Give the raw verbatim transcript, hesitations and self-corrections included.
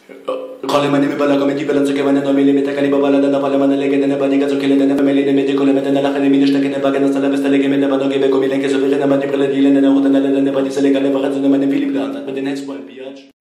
Kohle, meine, Impala, komme, Zücke, meine, dann Kaliber, dann alle, meine, Lege, deine, Bodyguards, kille, deine, Kohle, meine, lachenden, Miene, Steig, Wagen, hasta, Vista, Lege, meine, gebe, Gummi, lenke, meine, Armani-Brille, deine, alle, deine, alle, deine, Lege, meine, meine, dann, alle, mit den Hetzbäumen, Biatch.